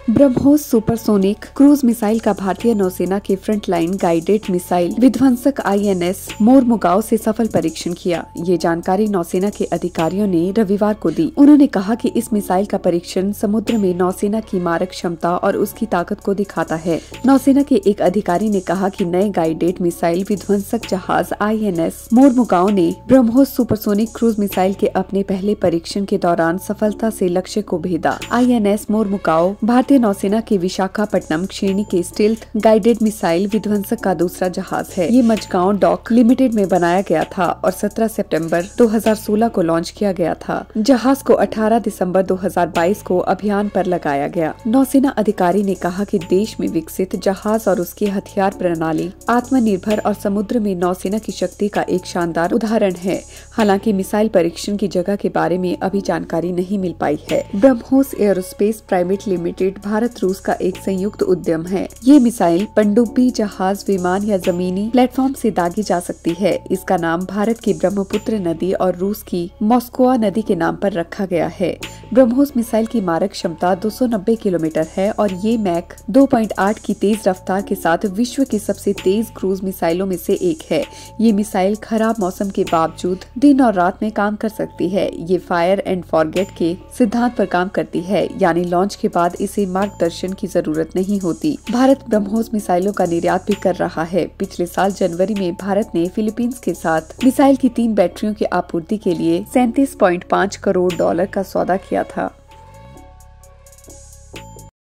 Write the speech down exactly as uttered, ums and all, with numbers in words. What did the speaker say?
BrahMos supersonic cruise missile का भारतीय नौसेना के फ्रंटलाइन गाइडेड मिसाइल विध्वंसक आई एन एस मोरमुगाओ से सफल परीक्षण किया। ये जानकारी नौसेना के अधिकारियों ने रविवार को दी। उन्होंने कहा कि इस मिसाइल का परीक्षण समुद्र में नौसेना की मारक क्षमता और उसकी ताकत को दिखाता है। नौसेना के एक अधिकारी ने कहा कि नए गाइडेड मिसाइल विध्वंसक जहाज आई एन एस मोरमुगाओ ने ब्रह्मोस सुपरसोनिक क्रूज मिसाइल के अपने पहले परीक्षण के दौरान सफलता से लक्ष्य को भेदा। आई एन एस मोरमुगाओ भारतीय नौसेना के विशाखापट्टनम श्रेणी के स्टील्थ गाइडेड मिसाइल विध्वंसक का दूसरा जहाज है। ये मजगांव डॉक लिमिटेड में बनाया गया था और सत्रह सितंबर दो हज़ार सोलह को लॉन्च किया गया था। जहाज को अठारह दिसंबर दो हज़ार बाईस को अभियान पर लगाया गया। नौसेना अधिकारी ने कहा कि देश में विकसित जहाज और उसकी हथियार प्रणाली आत्मनिर्भर और समुद्र में नौसेना की शक्ति का एक शानदार उदाहरण है। हालांकि मिसाइल परीक्षण की जगह के बारे में अभी जानकारी नहीं मिल पाई है। ब्रह्मोस एयरोस्पेस प्राइवेट लिमिटेड भारत रूस का एक संयुक्त उद्यम है। ये मिसाइल पनडुब्बी जहाज, विमान या जमीनी प्लेटफॉर्म से दागी जा सकती है। इसका नाम भारत की ब्रह्मपुत्र नदी और रूस की मॉस्कोवा नदी के नाम पर रखा गया है। ब्रह्मोस मिसाइल की मारक क्षमता दो सौ नब्बे किलोमीटर है और ये मैक दो पॉइंट आठ की तेज रफ्तार के साथ विश्व की सबसे तेज क्रूज मिसाइलों में से एक है। ये मिसाइल खराब मौसम के बावजूद दिन और रात में काम कर सकती है। ये फायर एंड फॉरगेट के सिद्धांत पर काम करती है, यानी लॉन्च के बाद इसे मार्गदर्शन की जरूरत नहीं होती। भारत ब्रह्मोस मिसाइलों का निर्यात भी कर रहा है। पिछले साल जनवरी में भारत ने फिलीपींस के साथ मिसाइल की तीन बैटरियों की आपूर्ति के लिए सैंतीस पॉइंट पाँच करोड़ डॉलर का सौदा किया था।